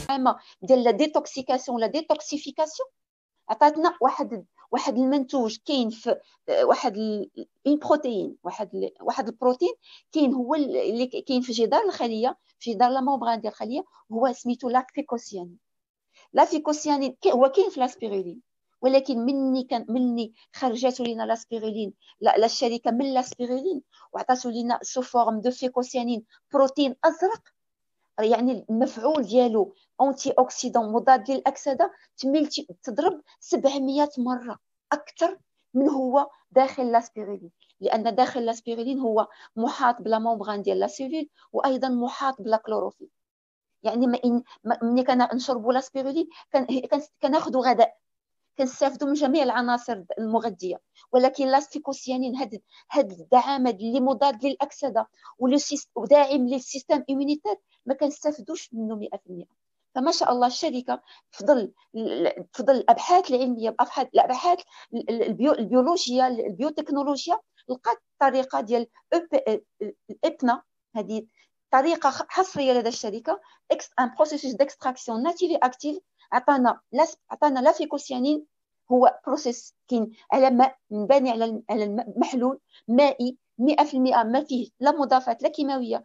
ديال لا ديتوكسيكاسيون لا ديتوكسيفيكاسيون. عطاتنا واحد المنتوج كاين في اون بروتين، واحد البروتين كاين، هو اللي كاين في جدار الخليه، في جدار لا ممبران ديال الخليه، هو سميتو لافيكوسيانين. لافيكوسيانين هو كاين في لاسبيرولين، ولكن مني خرجاتو لينا لاسبيرولين، لا الشركه من لاسبيرولين وعطاتو لينا سو فورم دو فيكوسيانين، بروتين ازرق، يعني المفعول ديالو اونتي اوكسيدون مضاد للاكسده تضرب 700 مره اكثر من هو داخل لاسبيرولين، لان داخل لاسبيرولين هو محاط بلا ممبران ديال لا سيلول، وايضا محاط بلا كلوروفيل. يعني ملي كنشربوا لاسبيرولين كناخذوا غذاء، كنستافدوا من جميع العناصر المغذيه، ولكن لاستيكوسيانين هاد الدعامه اللي مضاد للاكسده وداعم للسيستم ايمونيتير ما كنستافدوش منه 100%. فما شاء الله الشركه فضل الابحاث العلميه، الابحاث البيولوجيا البيوتكنولوجيا، لقات طريقه ديال الابنا، هذه طريقه حصريه لدى الشركه، ان بروسيسوس ديكستراكسيون ناتيفي اكتيف. عطانا لافيكوسيانين، هو بروسيس كاين على ماء، مبني على الماء، محلول مائي 100%، ما فيه لا مضافات لا كيماويه،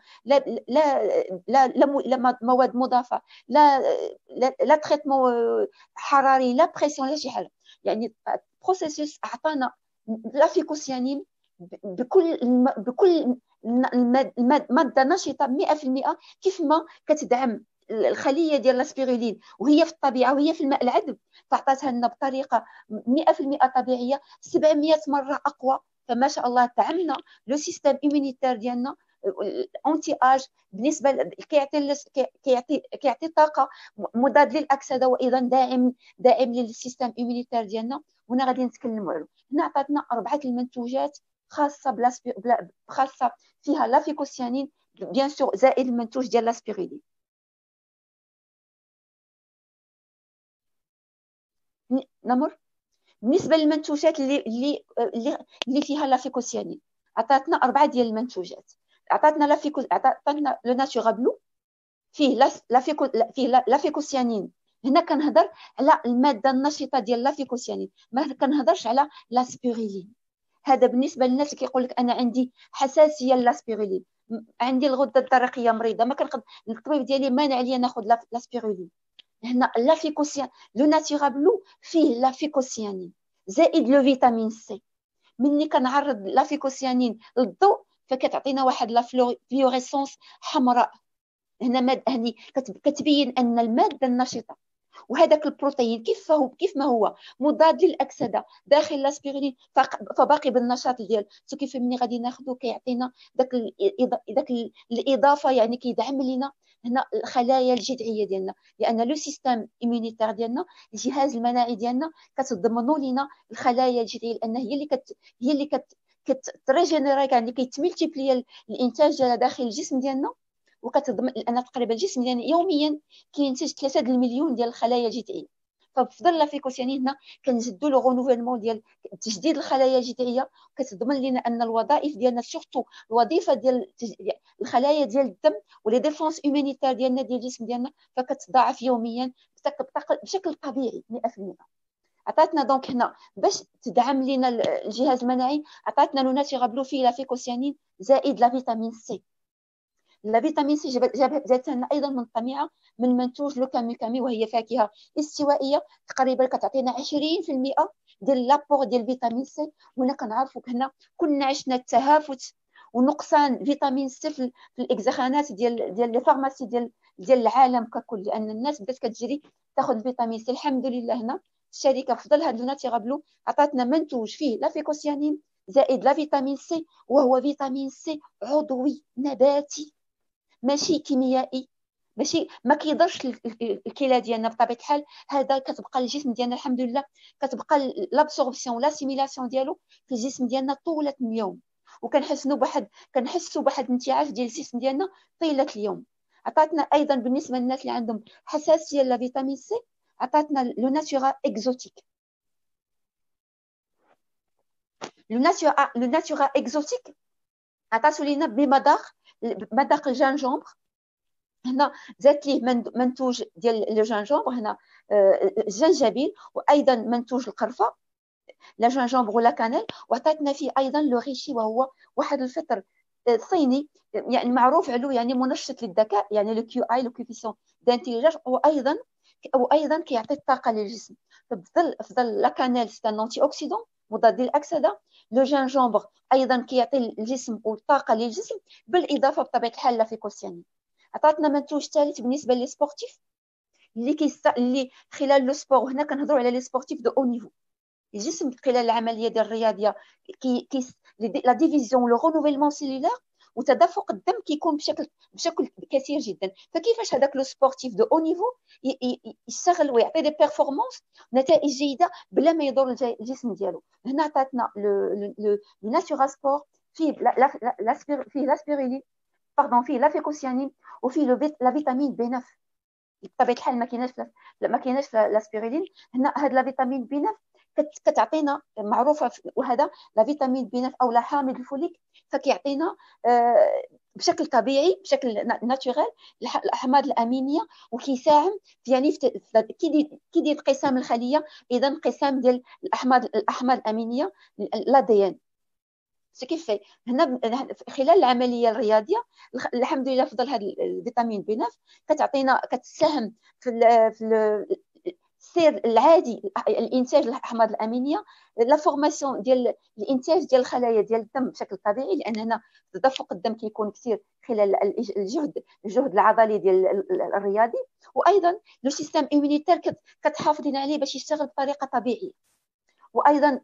لا مواد مضافه، لا تريتمون حراري، لا بريسيون، لا شي حاجه. يعني بروسيسوس عطانا لافيكوسيانين بكل الماده نشطه 100%، كيف ما كتدعم الخليه ديال لاسبيرولين وهي في الطبيعه وهي في الماء العذب، فعطاتها لنا بطريقه 100% طبيعيه 700 مره اقوى. فما شاء الله دعمنا لو سيستم ايمونيتير ديالنا، اونتي اج بالنسبه كيعطي طاقه مضاد للاكسده، وايضا داعم للسيستم ايمونيتير ديالنا. هنا غادي نتكلموا عليه. هنا عطاتنا 4 المنتوجات خاصه فيها لافيكوسيانين بيان سور، زائد المنتوج ديال لاسبيرولين. نمر بالنسبه للمنتوجات اللي فيها لافيكوسيانين، عطاتنا 4 ديال المنتوجات. عطاتنا لو ناتورا بلو، فيه لافيكوسيانين. هنا كنهضر على الماده النشطه ديال لافيكوسيانين، ما كنهضرش على لاسبيرولين. هذا بالنسبه للناس اللي كيقول لك انا عندي حساسيه للاسبيرولين، عندي الغده الدرقيه مريضه، ما كنقدر الطبيب ديالي مانع عليا ناخذ لاسبيرولين. هنا لافيكوسيان لو ناتورا بلو فيه لافيكوسيانين زائد لو فيتامين سي. ملي كنعرض لافيكوسيانين للضوء فكتعطينا واحد لا فلوريسونس حمراء. هنا هني كتبين ان الماده النشطه وهذاك البروتين كيف ما هو مضاد للاكسده داخل لاسبيرين، فباقي بالنشاط ديال كيف ملي غادي ناخذو كيعطينا داك الاضافه، يعني كيدعم لينا هنا الخلايا الجذعيه ديالنا، لان لو سيستم ايمونيتير ديالنا، الجهاز المناعي ديالنا كتضمنوا لينا الخلايا الجذعيه، لان هي اللي كتريجينيري، يعني كيتملتيبلي الانتاج ديالها داخل الجسم ديالنا، وكتضمن لان تقريبا الجسم ديالنا يوميا كينتج 3 المليون ديال الخلايا الجذعيه. فبفضل لافيكوسيانين هنا كنجدوا لو غونوفيلمون ديال تجديد الخلايا الجذعيه، كتضمن لنا ان الوظائف ديالنا سورتو الوظيفه ديال الخلايا ديال الدم ولي ديفونس ايمونيتير ديالنا ديال الجسم ديالنا فكتضاعف يوميا بشكل طبيعي 100%. عطاتنا دونك هنا باش تدعم لنا الجهاز المناعي، عطاتنا لو ناتورا بلو فيه لافيكوسيانين زائد لا فيتامين سي. لا فيتامين سي جاتها لنا ايضا من طبيعه من منتوج لو كامي، وهي فاكهه استوائيه تقريبا كتعطينا 20% ديال لابور ديال فيتامين سي. وهنا كنعرفوا هنا كنا عشنا التهافت ونقصان فيتامين سي في الاكزاخانات ديال لي فارماسي ديال العالم ككل، لان الناس بدات كتجري تاخذ الفيتامين سي. الحمد لله هنا الشركه فضل هاد ناتيغا بلو عطاتنا منتوج فيه لا فيكوسيانين زائد لا فيتامين سي، وهو فيتامين سي عضوي نباتي ماشي كيميائي، ماشي ما كيضرش الكلى ديالنا بطبيعه الحال. هذا كتبقى الجسم ديالنا الحمد لله كتبقى لابسوربسيون ولا سيميلاسيون ديالو في الجسم ديالنا طوله اليوم، كنحسوا بواحد الانتعاش ديال الجسم ديالنا طيله اليوم. عطاتنا ايضا بالنسبه للناس اللي عندهم حساسيه لفيتامين سي، عطاتنا لو ناتورا اكزوتيك. لو ناتورا اكزوتيك عطاتو لينا بمذاق الجانجومبر هنا زادت ليه منتوج ديال لو جانجومبر هنا، الجنجبيل، وايضا منتوج القرفه لا جانجومبر ولا كانيل، وعطاتنا فيه ايضا لو ريشي، وهو واحد الفطر صيني يعني معروف عليه يعني منشط للذكاء، يعني لو كيو اي، لو كوفيسيون دانتيليجنس، وايضا كيعطي الطاقه للجسم. فضل لا كانيل سي ان انتي اوكسيدون مضاد للاكسده، لو جانجومبر ايضا كيعطي الجسم والطاقه للجسم، بالاضافه بطبيعه الحال لا فيكوسيانين. عطاتنا منتوج ثالث بالنسبه لي سبورتيف اللي خلال لو سبور، وهنا كنهضروا على لي سبورتيف دو او نيفو، الجسم خلال العمليه ديال الرياضيه كي لا ديفيزيون لو رونوفيلمون سيلولار وتدفق الدم كيكون بشكل كثير جدا. فكيفاش هذاك لو سبورتيف دو او نيفو يشتغل ويعطي دي بيرفورمانس، نتائج جيده بلا ما يضر الجسم ديالو. هنا عطاتنا لو ناتورا سبور فيه فيه لاسبيريلين، باردون، فيه لافيكوسيانين، وفيه لا فيتامين بي 9. بطبيعه الحال ما كايناش لاسبيريلين. هنا هاد لا فيتامين بي 9 كتعطينا معروفه، وهذا لا فيتامين بي 9 او لا حامض الفوليك، فكيعطينا بشكل طبيعي، بشكل ناتورال الاحماض الامينيه، وكيساهم يعني كي دير انقسام الخليه، اذا انقسام ديال الاحماض الامينيه لا دي ان. كيف هنا خلال العمليه الرياضيه الحمد لله فضل هذا الفيتامين بي 9 كتساهم في السير العادي الانتاج الاحماض الامينيه، لا فورماسيون ديال الانتاج ديال الخلايا ديال الدم بشكل طبيعي، لان هنا تدفق الدم كيكون كثير خلال الجهد العضلي ديال الرياضي. وايضا لو سيستم ايمونيتير كتحافظين عليه باش يشتغل بطريقه طبيعيه. وايضا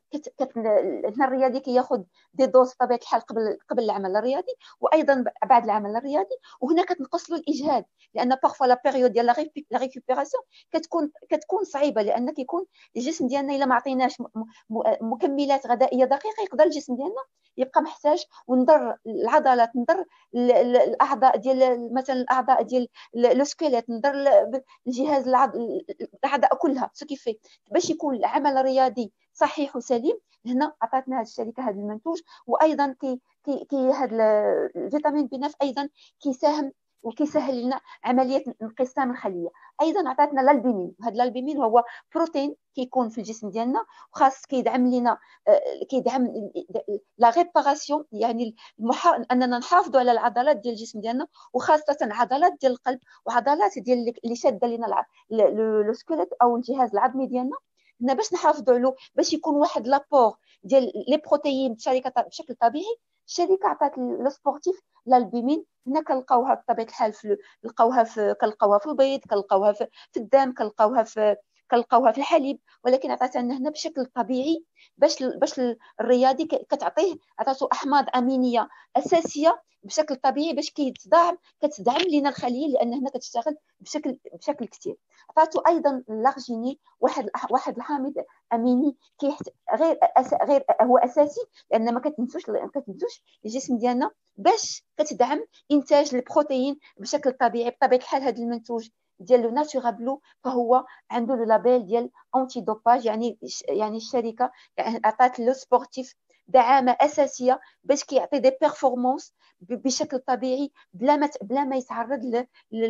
الرياضي كياخذ دي دوز بطبيعه الحال قبل العمل الرياضي، وايضا بعد العمل الرياضي. وهنا كتنقص له الاجهاد، لان بارفو لا بيريود ديال لا ريكوبيراسيون كتكون صعيبه، لان كيكون الجسم ديالنا الا ما عطيناش مكملات غذائيه دقيقه يقدر الجسم ديالنا يبقى محتاج، ونضر العضلات، نضر الاعضاء ديال مثلا الاعضاء ديال لو سكيليت، نضر الجهاز الاعضاء كلها. كيف باش يكون العمل الرياضي صحيح وسليم، هنا عطاتنا هذه الشركه هذا المنتوج. وايضا كي هذا الفيتامين بي 9 ايضا كيساهم وكيسهل لنا عمليه انقسام الخليه. ايضا عطاتنا الالبومين، هذا الالبومين هو بروتين كيكون في الجسم ديالنا، وخاص كيدعم لنا كيدعم لا ريباراسيون، يعني اننا نحافظوا على العضلات ديال الجسم ديالنا، وخاصه عضلات ديال القلب وعضلات ديال اللي شاده لنا لو سكيليت او الجهاز العظمي ديالنا. هنا باش نحافظوا عليه، باش يكون واحد لابور ديال لي بروتيين بشكل طبيعي، الشركه عطات لو سبورتيف الالبومين. هنا كنلقاوها بطبيعه الحال كنلقاوها في البيض، كنلقاوها في الدم، كنلقاوها في الحليب، ولكن عطاتها لنا هنا بشكل طبيعي، باش الرياضي عطاتو احماض امينيه اساسيه بشكل طبيعي، باش كتدعم لنا الخليه، لان هنا كتشتغل بشكل كثير. عطاتو ايضا الارجينين، واحد الحامض اميني غير هو اساسي، لان ما كتنسوش الجسم ديالنا باش كتدعم انتاج البروتين بشكل طبيعي. بطبيعه الحال هذا المنتوج ديال لو ناتورا بلو فهو عنده لو لابيل ديال انتي دوباج، يعني الشركه عطات لو سبورتيف دعامه اساسيه باش كيعطي دي بيرفورمانس بشكل طبيعي، بلا ما يتعرض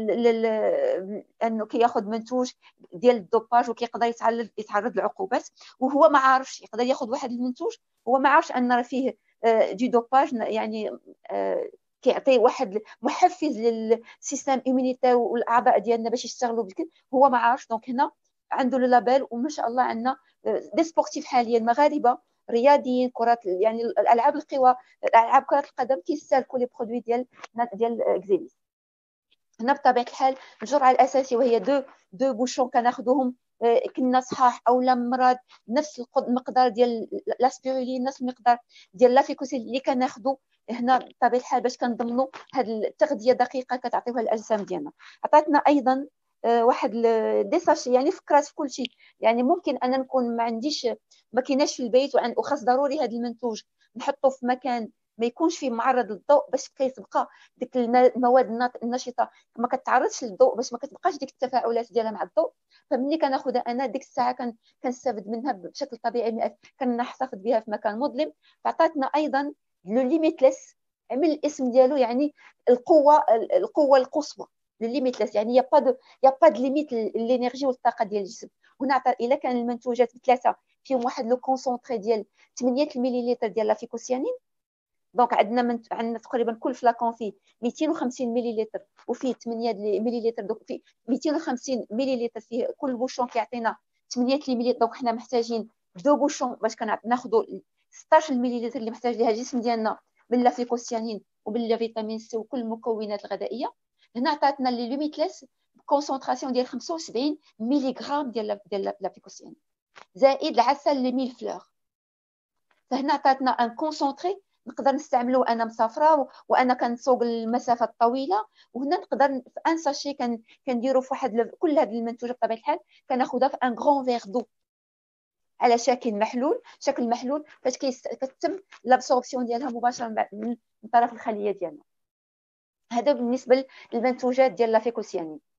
انه كياخذ منتوج ديال الدوباج وكيقدر يتعرض لعقوبات، وهو ما عارفش يقدر ياخذ واحد المنتوج هو ما عارفش ان فيه دي دوباج، يعني كيعطي واحد محفز للسيستم ايمونيتير والاعضاء ديالنا باش يشتغلوا بكل، هو ما عارفش. دونك هنا عنده لو لابيل، وما شاء الله عندنا دي سبورتيف حاليا مغاربه رياضيين كره، يعني الالعاب القوى، العاب كره القدم كيستهلكوا لي برودوي ديال اكزيليس. هنا بطبيعه الحال الجرعه الاساسيه وهي دو بوشون كناخذوهم كنا صحاح او لا مرض، نفس المقدار ديال لاسبيرولين، نفس المقدار ديال لافيكوسيل اللي كناخذو هنا بطبيعه الحال باش كنضمنوا هذه التغذيه دقيقه كتعطيوها الاجسام ديالنا. عطاتنا ايضا واحد دي ساشي، يعني فكرات في كل شيء. يعني ممكن انا نكون ما كايناش في البيت وخاص ضروري هذا المنتوج نحطه في مكان ما يكونش فيه معرض للضوء، باش كيتبقى ديك المواد النشطه ما كتعرضش للضوء، باش ما كتبقاش ديك التفاعلات ديالها مع الضوء. فملي كناخذها انا ديك الساعه كنستافد منها بشكل طبيعي، كنحتفظ بها في مكان مظلم. فعطاتنا ايضا لو ليميتلس، عمل الاسم ديالو يعني القوه القصوى، ليميتلس، يعني يا با دو ليميت للانرجي والطاقه ديال الجسم. هنا الا كان المنتوجات بثلاثه فيهم واحد لو كونسونطري ديال 8 مليلتر ديال لافيكوسيانين، دونك عندنا تقريبا كل فلاكون فيه 250 مليلتر وفيه 8 مليلتر، دونك فيه 250 مليلتر، فيه كل بوشون كيعطينا 8 مليلتر. دونك حنا محتاجين دو بوشون باش كناخذوا 16 مليلتر اللي محتاج ليها الجسم ديالنا من لافيكوسيانين وبال فيتامين سي وكل المكونات الغذائيه. هنا عطاتنا لي ليميتليس كونسونطراسيون ديال 75 ملغ ديال لافيكوسيانين زائد العسل لي ميل فلور. فهنا عطاتنا ان كونسونطري نقدر نستعملوه انا مسافره وانا كنسوق المسافه الطويله. وهنا نقدر في ان ساشي كنديروا في واحد كل هذه المنتوجات بطبيعه الحال كناخذها في ان غران فيغ دو على شكل محلول فاش كتتم لابسوربسيون ديالها مباشره من طرف الخليه ديالنا. هذا بالنسبه للمنتوجات ديال لافيكوسيانين.